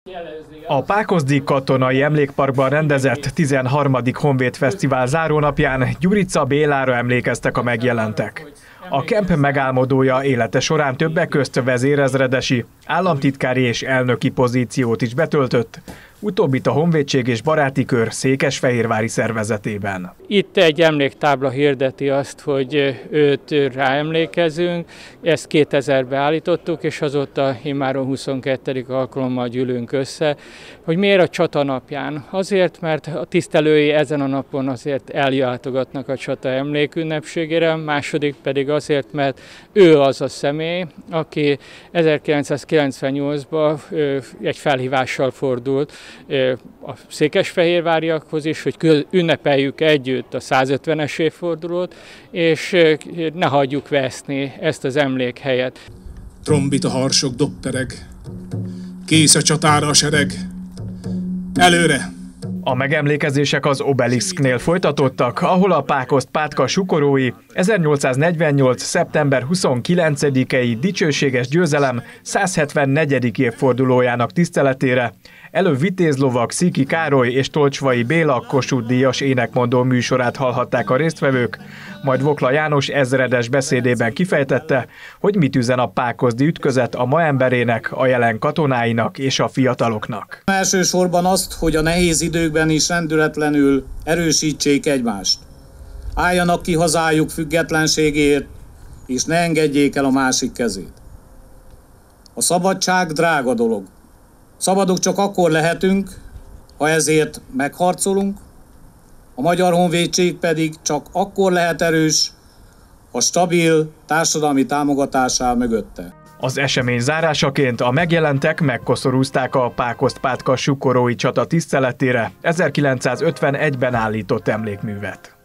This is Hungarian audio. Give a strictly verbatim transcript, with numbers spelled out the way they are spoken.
A Pákozdi Katonai Emlékparkban rendezett tizenharmadik Honvéd Fesztivál zárónapján Gyurica Bélára emlékeztek a megjelentek. A kemp megálmodója élete során többek közt vezérezredesi, államtitkári és elnöki pozíciót is betöltött, utóbbit a Honvédség és Baráti Kör székesfehérvári szervezetében. Itt egy emléktábla hirdeti azt, hogy őt ráemlékezünk, ezt kétezerben állítottuk, és azóta immáron huszonkettedik alkalommal gyűlünk össze. Hogy miért a csata napján? Azért, mert a tisztelői ezen a napon azért eljátogatnak a csata emlékünnepségére, második pedig azért, mert ő az a személy, aki ezerkilencszázkilencvennyolcban egy felhívással fordult a székesfehérváriakhoz is, hogy ünnepeljük együtt a százötvenes évfordulót, és ne hagyjuk veszni ezt az emlékhelyet. Trombita harsog doppereg, kész a csatára a sereg, előre! A megemlékezések az Obelisknél folytatottak, ahol a Pákozd Pátka sukorói ezernyolcszáznegyvennyolc. szeptember huszonkilencedikei dicsőséges győzelem százhetvennegyedik évfordulójának tiszteletére előbb Vitéz Lovag Sziki Károly és Tolcsvai Béla Kossuth-díjas énekmondó műsorát hallhatták a résztvevők, majd Vokla János ezredes beszédében kifejtette, hogy mit üzen a pákozdi ütközet a ma emberének, a jelen katonáinak és a fiataloknak. Elsősorban azt, hogy a nehéz időkben is rendületlenül erősítsék egymást. Álljanak ki hazájuk függetlenségért, és ne engedjék el a másik kezét. A szabadság drága dolog. Szabadok csak akkor lehetünk, ha ezért megharcolunk, a Magyar Honvédség pedig csak akkor lehet erős, ha stabil társadalmi támogatásá mögötte. Az esemény zárásaként a megjelentek megkoszorúzták a Pákozd Pátka sukorói csata tiszteletére ezerkilencszázötvenegyben állított emlékművet.